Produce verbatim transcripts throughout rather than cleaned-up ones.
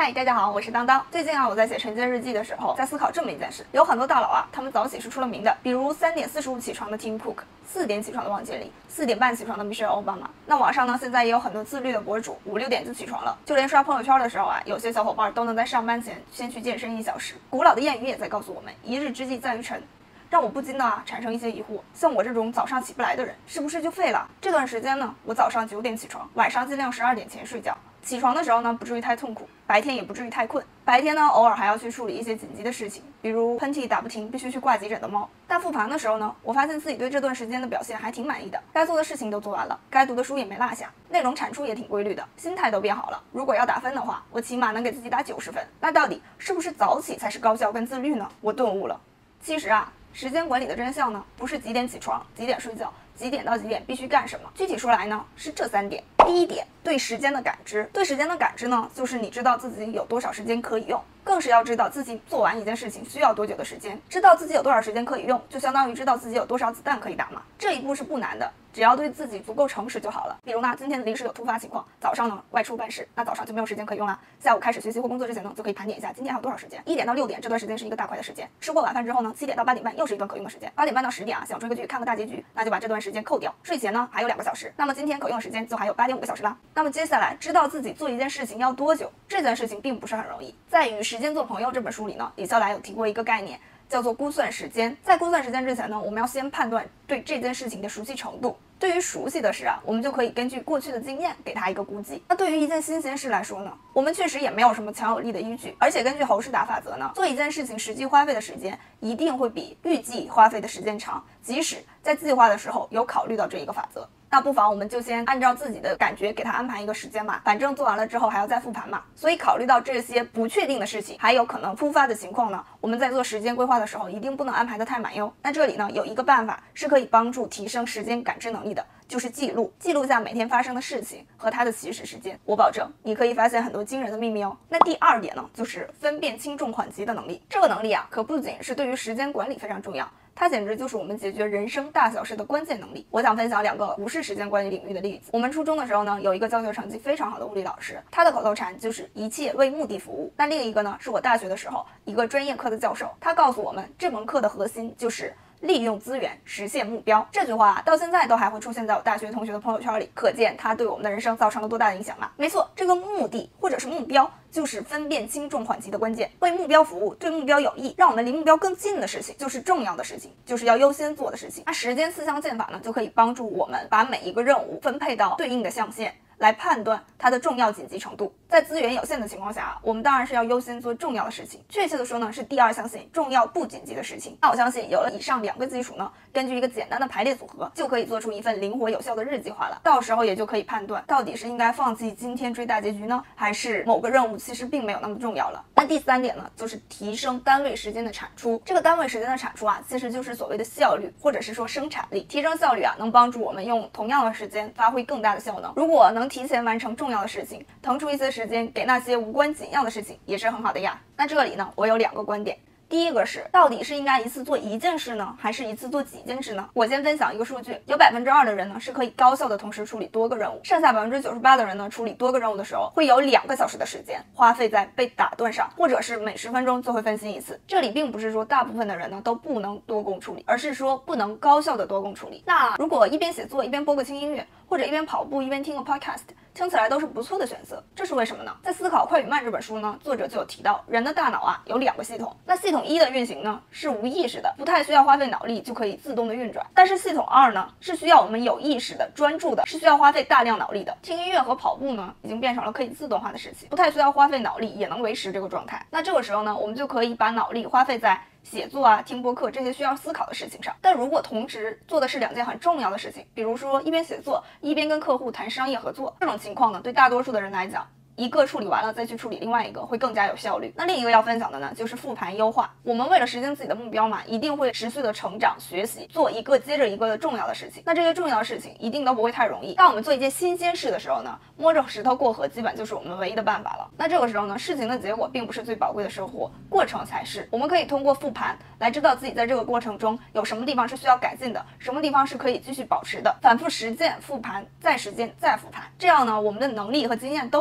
嗨，大家好，我是当当。最近啊，我在写晨间日记的时候，在思考这么一件事：有很多大佬啊，他们早起是出了名的，比如三点四十五起床的 Tim Cook， 四点起床的王健林，四点半起床的 Michelle Obama。那网上呢，现在也有很多自律的博主，五六点就起床了。就连刷朋友圈的时候啊，有些小伙伴都能在上班前先去健身一小时。古老的谚语也在告诉我们，一日之计在于晨。让我不禁的啊产生一些疑惑，像我这种早上起不来的人，是不是就废了？这段时间呢，我早上九点起床，晚上尽量十二点前睡觉。起床的时候呢，不至于太痛苦，白天也不至于太困。白天呢，偶尔还要去处理一些紧急的事情，比如喷嚏打不停，必须去挂急诊的猫。但复盘的时候呢，我发现自己对这段时间的表现还挺满意的，该做的事情都做完了，该读的书也没落下，内容产出也挺规律的，心态都变好了。如果要打分的话，我起码能给自己打九十分。那到底是不是早起才是高效跟自律呢？我顿悟了。其实啊，时间管理的真相呢，不是几点起床，几点睡觉，几点到几点必须干什么。具体说来呢，是这三点。第一点，对时间的感知。对时间的感知呢，就是你知道自己有多少时间可以用，更是要知道自己做完一件事情需要多久的时间。知道自己有多少时间可以用，就相当于知道自己有多少子弹可以打嘛。这一步是不难的，只要对自己足够诚实就好了。比如呢，今天临时有突发情况，早上呢外出办事，那早上就没有时间可以用了。下午开始学习或工作之前呢，就可以盘点一下今天还有多少时间。一点到六点这段时间是一个大块的时间。吃过晚饭之后呢，七点到八点半又是一段可用的时间。八点半到十点啊，想追个剧看个大结局，那就把这段时间扣掉。睡前呢还有两个小时，那么今天可用的时间就还有八点五个小时啦。那么接下来知道自己做一件事情要多久，这件事情并不是很容易。在与《时间做朋友》这本书里呢，李笑来有提过一个概念，叫做估算时间。在估算时间之前呢，我们要先判断对这件事情的熟悉程度。对于熟悉的事啊，我们就可以根据过去的经验给它一个估计。那对于一件新鲜事来说呢，我们确实也没有什么强有力的依据，而且根据侯世达法则呢，做一件事情实际花费的时间一定会比预计花费的时间长，即使在计划的时候有考虑到这一个法则。那不妨我们就先按照自己的感觉给他安排一个时间嘛，反正做完了之后还要再复盘嘛。所以考虑到这些不确定的事情，还有可能突发的情况呢，我们在做时间规划的时候一定不能安排的太满哟。那这里呢有一个办法是可以帮助提升时间感知能力的，就是记录，记录下每天发生的事情和它的起始时间。我保证你可以发现很多惊人的秘密哦。那第二点呢，就是分辨轻重缓急的能力。这个能力啊，可不仅是对于时间管理非常重要，它简直就是我们解决人生大小事的关键能力。我想分享两个不是时间管理领域的例子。我们初中的时候呢，有一个教学成绩非常好的物理老师，他的口头禅就是一切为目的服务。那另一个呢，是我大学的时候一个专业课的教授，他告诉我们这门课的核心就是利用资源实现目标。这句话到现在都还会出现在我大学同学的朋友圈里，可见它对我们的人生造成了多大的影响啊！没错，这个目的或者是目标就是分辨轻重缓急的关键。为目标服务，对目标有益，让我们离目标更近的事情就是重要的事情，就是要优先做的事情。那时间四象限法呢，就可以帮助我们把每一个任务分配到对应的象限，来判断它的重要紧急程度。在资源有限的情况下，我们当然是要优先做重要的事情，确切的说呢，是第二象限重要不紧急的事情。那我相信有了以上两个基础呢，根据一个简单的排列组合，就可以做出一份灵活有效的日计划了。到时候也就可以判断到底是应该放弃今天追大结局呢，还是某个任务其实并没有那么重要了。那第三点呢，就是提升单位时间的产出。这个单位时间的产出啊，其实就是所谓的效率，或者是说生产力。提升效率啊，能帮助我们用同样的时间发挥更大的效能。如果能提前完成重要的事情，腾出一些时间给那些无关紧要的事情，也是很好的呀。那这里呢，我有两个观点。第一个是，到底是应该一次做一件事呢，还是一次做几件事呢？我先分享一个数据，有百分之二的人呢是可以高效的同时处理多个任务，剩下百分之九十八的人呢处理多个任务的时候，会有两个小时的时间花费在被打断上，或者是每十分钟就会分心一次。这里并不是说大部分的人呢都不能多工处理，而是说不能高效的多工处理。那如果一边写作一边播个轻音乐，或者一边跑步一边听个 podcast， 听起来都是不错的选择。这是为什么呢？在《思考快与慢》这本书呢，作者就有提到，人的大脑啊有两个系统。那系统一的运行呢是无意识的，不太需要花费脑力就可以自动的运转。但是系统二呢是需要我们有意识的、专注的，是需要花费大量脑力的。听音乐和跑步呢已经变成了可以自动化的事情，不太需要花费脑力也能维持这个状态。那这个时候呢，我们就可以把脑力花费在写作啊、听播客这些需要思考的事情上。但如果同时做的是两件很重要的事情，比如说一边写作一边跟客户谈商业合作，这种情况呢，对大多数的人来讲，一个处理完了再去处理另外一个会更加有效率。那另一个要分享的呢，就是复盘优化。我们为了实现自己的目标嘛，一定会持续的成长学习，做一个接着一个的重要的事情。那这些重要的事情一定都不会太容易。当我们做一件新鲜事的时候呢，摸着石头过河基本就是我们唯一的办法了。那这个时候呢，事情的结果并不是最宝贵的收获，过程才是。我们可以通过复盘来知道自己在这个过程中有什么地方是需要改进的，什么地方是可以继续保持的，反复实践、复盘、再实践、再复盘，这样呢，我们的能力和经验都会提升。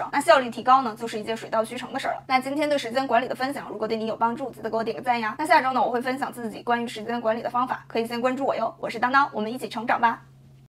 少，那效率提高呢，就是一件水到渠成的事儿了。那今天对时间管理的分享，如果对你有帮助，记得给我点个赞呀。那下周呢，我会分享自己关于时间管理的方法，可以先关注我哟。我是当当，我们一起成长吧。